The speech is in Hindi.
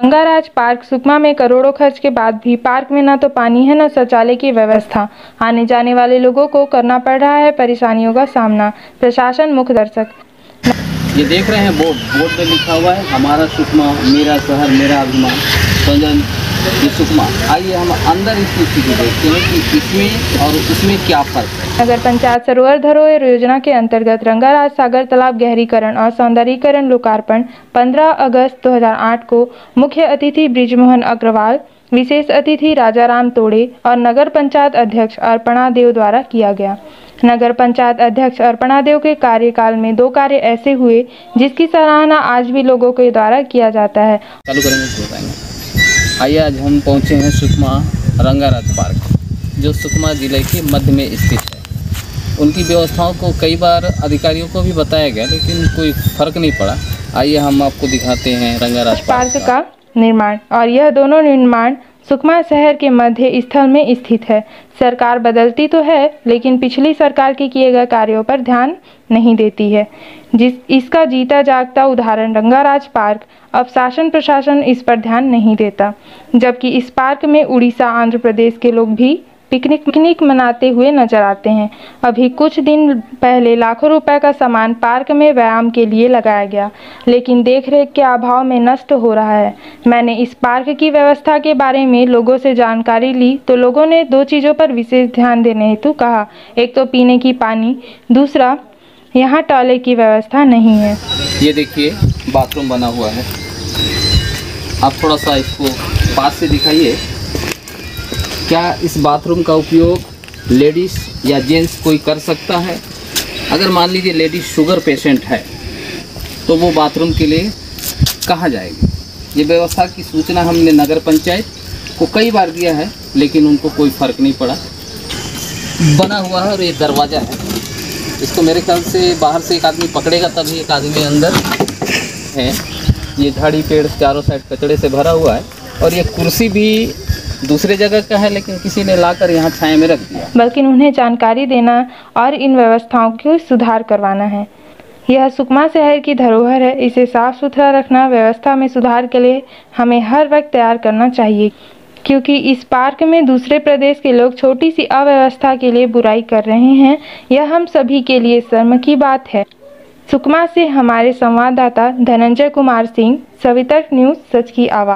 रंगाराज पार्क सुकमा में करोड़ों खर्च के बाद भी पार्क में न तो पानी है न शौचालय की व्यवस्था। आने जाने वाले लोगों को करना पड़ रहा है परेशानियों का सामना। प्रशासन मुख्य दर्शक ये देख रहे हैं बोर्ड पे लिखा हुआ है हमारा सुकमा, मेरा शहर मेरा अभिमान, संजन ये सुकमा। आइए हम अंदर इसकी स्थिति देखते हैं कि इसमें और उसमें क्या फर्क है। नगर पंचायत सरोवर धरोहर योजना के अंतर्गत रंगाराज सागर तालाब गहरीकरण और सौंदर्यीकरण लोकार्पण 15 अगस्त 2008 को मुख्य अतिथि बृजमोहन अग्रवाल, विशेष अतिथि राजाराम तोड़े और नगर पंचायत अध्यक्ष अर्पणा देव द्वारा किया गया। नगर पंचायत अध्यक्ष अर्पणा देव के कार्यकाल में 2 कार्य ऐसे हुए जिसकी सराहना आज भी लोगों के द्वारा किया जाता है। चालू करेंगे। आइए आज हम पहुंचे हैं सुकमा रंगाराज पार्क, जो सुकमा जिले के मध्य में स्थित है। उनकी व्यवस्थाओं को कई बार अधिकारियों को भी बताया गया लेकिन कोई फर्क नहीं पड़ा। आइए हम आपको दिखाते हैं रंगाराज पार्क का निर्माण, और यह दोनों निर्माण सुकमा शहर के मध्य स्थल में स्थित है। सरकार बदलती तो है लेकिन पिछली सरकार के किए गए कार्यों पर ध्यान नहीं देती है। इसका जीता जागता उदाहरण रंगाराज पार्क। अब शासन प्रशासन इस पर ध्यान नहीं देता, जबकि इस पार्क में उड़ीसा आंध्र प्रदेश के लोग भी पिकनिक मनाते हुए नजर आते हैं। अभी कुछ दिन पहले लाखों रुपए का सामान पार्क में व्यायाम के लिए लगाया गया, लेकिन देखरेख के अभाव में नष्ट हो रहा है। मैंने इस पार्क की व्यवस्था के बारे में लोगों से जानकारी ली तो लोगों ने 2 चीज़ों पर विशेष ध्यान देने हेतु कहा। एक तो पीने की पानी, दूसरा यहाँ टॉयलेट की व्यवस्था नहीं है। ये देखिए बाथरूम बना हुआ है, आप थोड़ा सा इसको पास से दिखाइए। क्या इस बाथरूम का उपयोग लेडीज़ या जेंट्स कोई कर सकता है? अगर मान लीजिए लेडीज़ शुगर पेशेंट है तो वो बाथरूम के लिए कहाँ जाएगी? ये व्यवस्था की सूचना हमने नगर पंचायत को कई बार दिया है लेकिन उनको कोई फ़र्क नहीं पड़ा। बना हुआ है और ये दरवाज़ा है, इसको मेरे ख्याल से बाहर से एक आदमी पकड़ेगा तभी एक आदमी अंदर है। ये झाड़ी पेड़ चारों साइड कचड़े से भरा हुआ है और ये कुर्सी भी दूसरे जगह का है लेकिन किसी ने लाकर यहाँ छाया में रख दिया। बल्कि उन्हें जानकारी देना और इन व्यवस्थाओं को सुधार करवाना है। यह सुकमा शहर की धरोहर है, इसे साफ सुथरा रखना, व्यवस्था में सुधार के लिए हमें हर वक्त तैयार करना चाहिए, क्योंकि इस पार्क में दूसरे प्रदेश के लोग छोटी सी अव्यवस्था के लिए बुराई कर रहे हैं। यह हम सभी के लिए शर्म की बात है। सुकमा से हमारे संवाददाता धनंजय कुमार सिंह, सवितर्क न्यूज़, सच की आवाज़।